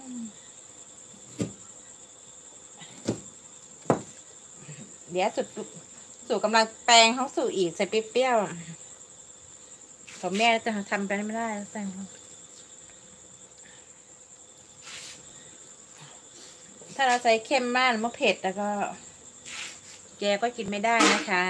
เดี๋ยวสู่กำลังแปลงของสู่อีกใส่เปรี้ยวของแม่จะทำไปไม่ได้แล้วแต่ถ้าเราใส่เข้มมากมันเผ็ดแล้วก็แกก็กินไม่ได้นะคะ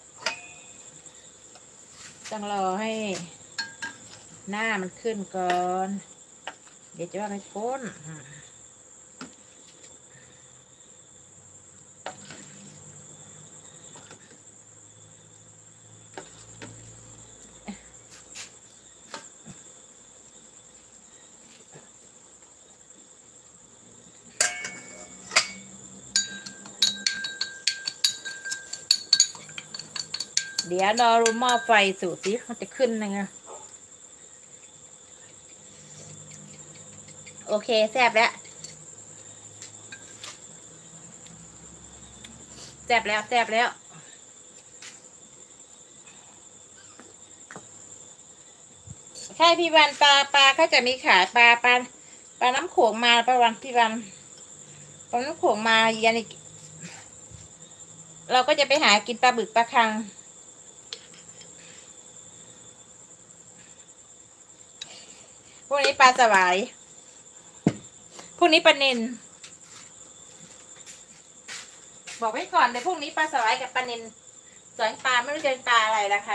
ต้องรอให้หน้ามันขึ้นก่อนเดี๋ยวจะว่าไม่พ้นเดี๋ยวรอรูหม้อไฟสูตรสิมันจะขึ้นยังไงโอเคแซ่บแล้วแซ่บแล้วแซ่บแล้วใช่พี่วันปลาเขาจะมีขายปลาน้ำโขงมาปลาวันพี่วันปลาน้ำโขงมายันเราก็จะไปหากินปลาบึกปลาคังพวกนี้ปลาสวายพวกนี้ปลาเนิลบอกไว้ก่อนเดี๋ยวพวกนี้ปลาสวายกับปลาเนิลสวนปลาไม่รู้จะเป็นปลาอะไรนะคะ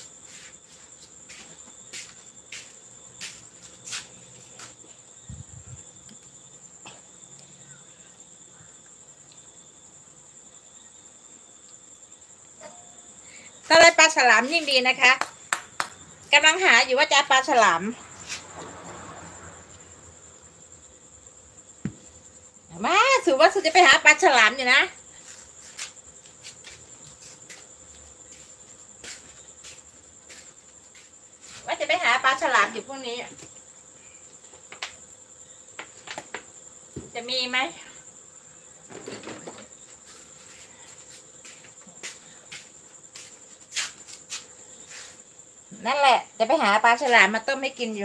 ถ้าได้ปลาฉลามยิ่งดีนะคะกำลังหาอยู่ว่าจะปลาฉลามมาสูว่าสูจะไปหาปลาฉลามอยู่นะว่าจะไปหาปลาฉลามอยู่พวกนี้จะมีไหมนั่นแหละจะไปหาปลาฉลามมาต้มให้กินอยู่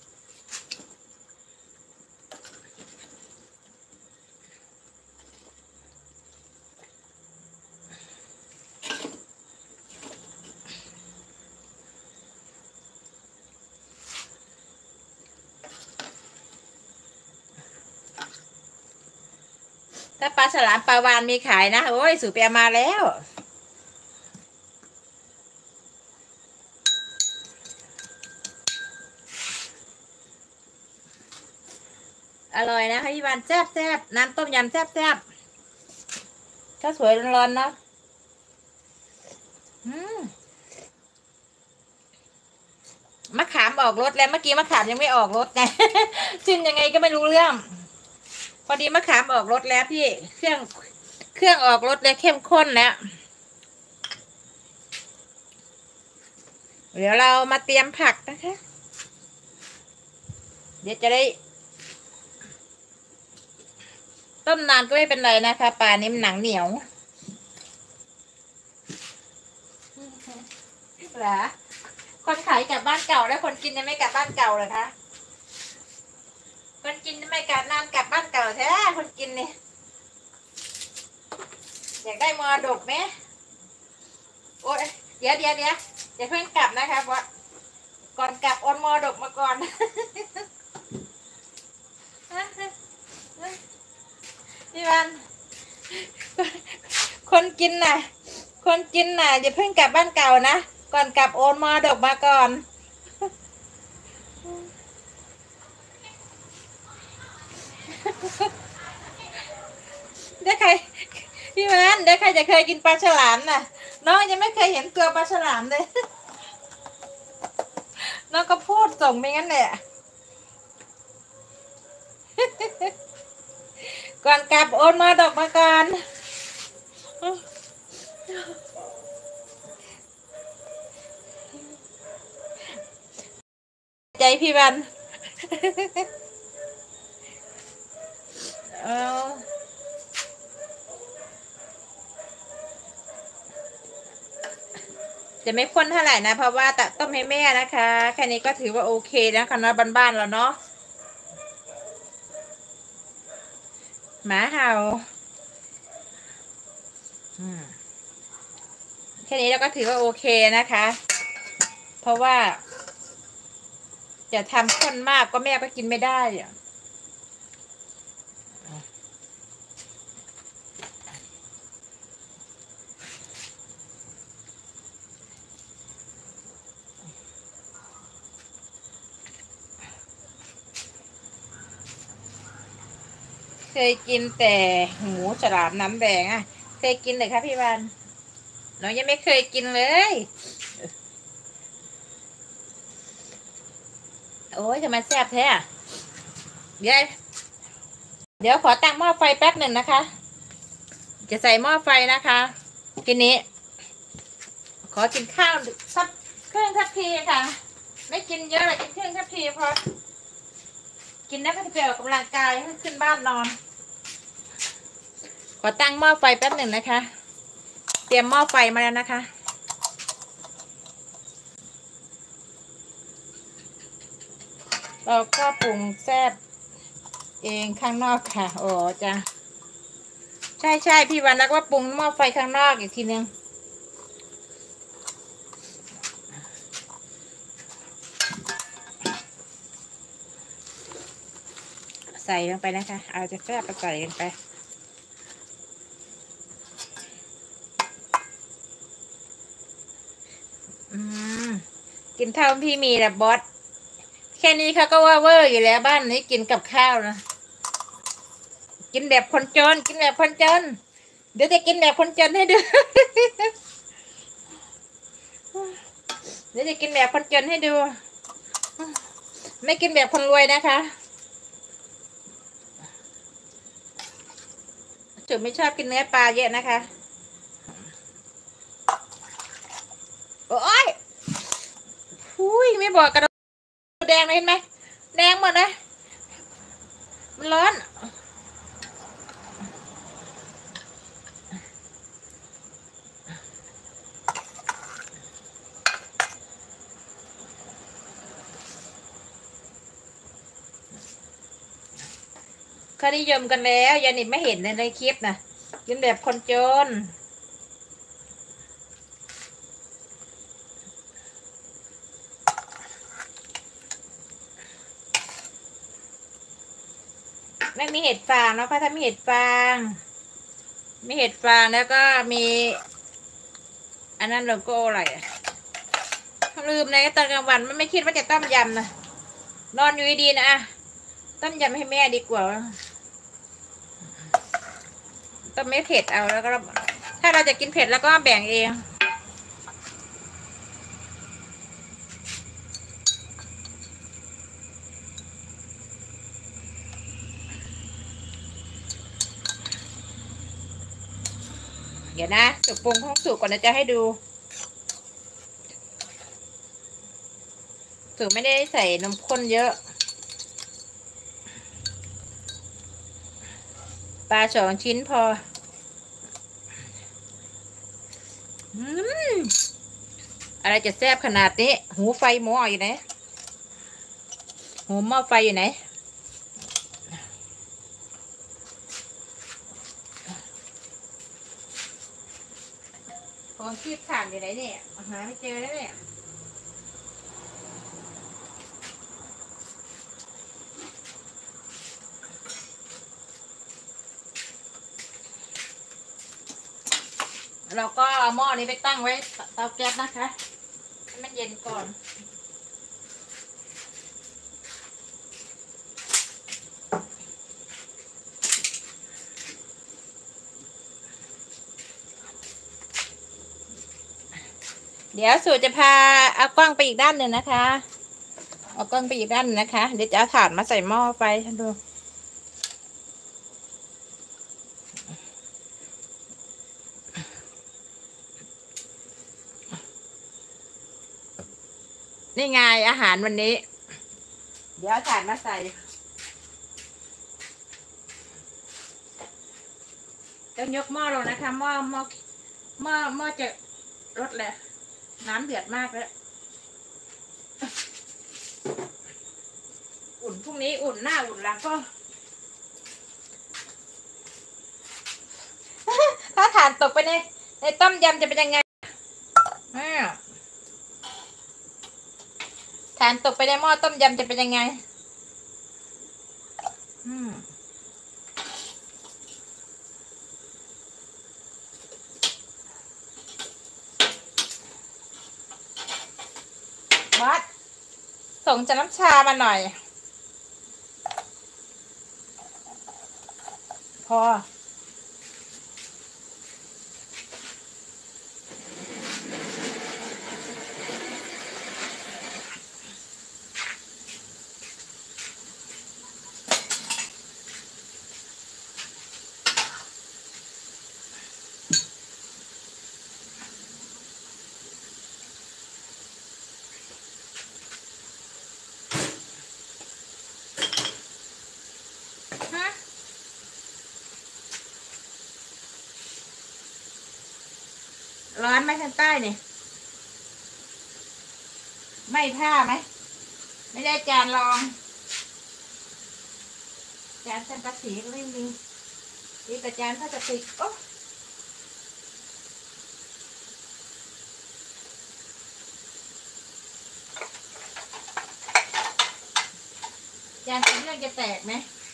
ถ้าปลาฉลามปลาวาฬมีขายนะโอ้ยสูไปเอามาแล้วอร่อยนะคะพี่วันแซ่บแซ่บน้ำต้มยำแซ่บแซ่บข้าวสวยร้อนๆเนาะมะขามออกรสแล้วเมื่อกี้มะขามยังไม่ออกรสไง ชิมยังไงก็ไม่รู้เรื่องพอดีมะขามออกรสแล้วพี่เครื่องออกรสเลยเข้มข้นแล้วเดี๋ยวเรามาเตรียมผักนะคะเดี๋ยวจะได้ต้มนานก็ไม่เป็นไรนะคะปลานี้มันหนังเหนียวเหรอคนขายกลับบ้านเก่าแล้วคนกินยังไม่กลับบ้านเก่าเหรอคะคนกินไม่กลับนานกลับบ้านเก่าแท้คนกินเนี่ยอยากได้มรดกไหมโอ้ยเดี๋ยวอย่าเพิ่งกลับนะคะบอสก่อนกลับโอนมรดกมาก่อนพี่วันคนกินน่ะอย่าเพิ่งกลับบ้านเก่านะก่อนกลับโอนมรดกมาก่อนเดี๋ยวใครพี่วันเดี๋ยวใครจะเคยกินปลาฉลามน่ะน้องยังไม่เคยเห็นตัวปลาฉลามเลยน้องก็พูดส่งไปงั้นแหละก่อนกลับโอนมรดกมาก่อนใจพี่วันจะไม่ข้นเท่าไหร่นะเพราะว่าต้มให้แม่นะคะแค่นี้ก็ถือว่าโอเคนะคะนะบ้านๆแล้วเนาะหมาเห่าแค่นี้เราก็ถือว่าโอเคนะคะ เพราะว่าจะทำข้นมากก็แม่ก็กินไม่ได้อะเคยกินแต่หมูฉลามน้ำแดงอ่ะเคยกินเลยคะพี่วันน้องยังไม่เคยกินเลยโอ้ยทำไมแซ่บแท้เดี๋ยวขอตั้งหม้อไฟแป๊บหนึ่งนะคะ จะใส่หม้อไฟนะคะทีนี้ขอกินข้าวสักครึ่งทัพพีค่ะไม่กินเยอะเลยกินครึ่งทัพพีพอกินได้ก็จะไปออกกำลังกายให้ขึ้นบ้านนอนขอตั้งหม้อไฟแป๊บหนึ่งนะคะเตรียมหม้อไฟมาแล้วนะคะเราก็ปรุงแซ่บเองข้างนอกค่ะโอ้จ้ะใช่พี่วันแล้วก็ปรุงหม้อไฟข้างนอกอีกทีนึงใส่ลงไปนะคะเอาจะแซ่บไปใส่กันไปกินเท่าพี่มีแหละบอสแค่นี้เขาก็ว่าเวอร์อยู่แล้วบ้านนี้กินกับข้าวนะกินแบบคนจนกินแบบคนจนเดี๋ยวจะกินแบบคนจนให้ดูเดี๋ยวจะกินแบบคนจนให้ดูไม่กินแบบคนรวยนะคะจุ๋มไม่ชอบกินเนื้อปลาเยอะนะคะโอ้ยหุ้ยไม่บอกกระดูกแดงเลยเห็นไหมแดงหมดนะมันร้อนเขานิยมกันแล้วยานิไม่เห็นในคลิปนะกินแบบคนจนไม่มีเห็ดฟางเนาะค่ะถ้ามีเห็ดฟางมีเห็ดฟางแล้วก็มีอันนั้นโลโก้อะไรอะลืมในตอนกลางวันมันไม่คิดว่าจะต้มยำนะนอนอยู่ดีๆนะต้มยำให้แม่ดีกว่าต้มไม่เผ็ดเอาแล้วก็ถ้าเราจะกินเผ็ดแล้วก็แบ่งเองเดี๋ยวนะสุกปรุงของสุกก่อนนะจะให้ดูสุกไม่ได้ใส่นมข้นเยอะปลา2 ชิ้นพออะไรจะแซ่บขนาดนี้หูไฟหม้ออยู่ไหนหูหม้อไฟอยู่ไหนของคีบถ่านอยู่ไหนเนี่ยหาไม่เจอแล้วเนี่ยเราก็เอาหม้อนี้ไปตั้งไว้เตาแก๊สนะคะให้มันเย็นก่อนเดี๋ยวสูจะพาเอากล้องไปอีกด้านหนึ่งนะคะเอากล้องไปอีกด้านนะคะเดี๋ยวจะเอาถ่านมาใส่หม้อไฟท่านดูนี่ไงอาหารวันนี้เดี๋ยวเอาถ่านมาใส่ต้องยกหม้อลงนะคะหม้อจะลดเลยน้ำเดือดมากแล้วอุ่นพรุ่งนี้อุ่นหน้าอุ่นหลังก็านตกไปในต้มยำจะเป็นยังไงฐานตกไปในหม้อต้มยำจะเป็นยังไงวัดส่งจะน้ำชามาหน่อยพอร้อนไหมทางใต้เนี่ยไม่ท่าไหมไม่ได้จานรองจานสังกะสีก็ไม่มีนี่แต่จานพลาสติกโอ้จานเป็นเรื่องจะแตกไหม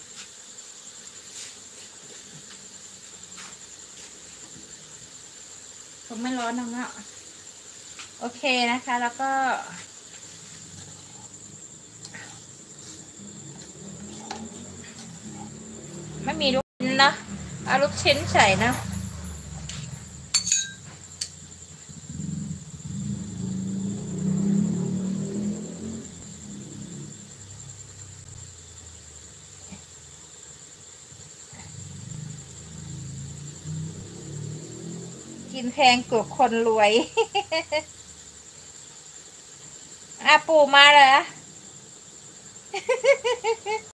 ผมไม่ร้อนนะเนาะโอเคนะคะแล้วก็ไม่มีลูกชิ้นนะเอาลูกชิ้นใส่นะกินแพงกว่าคนรวยปู่มาเลย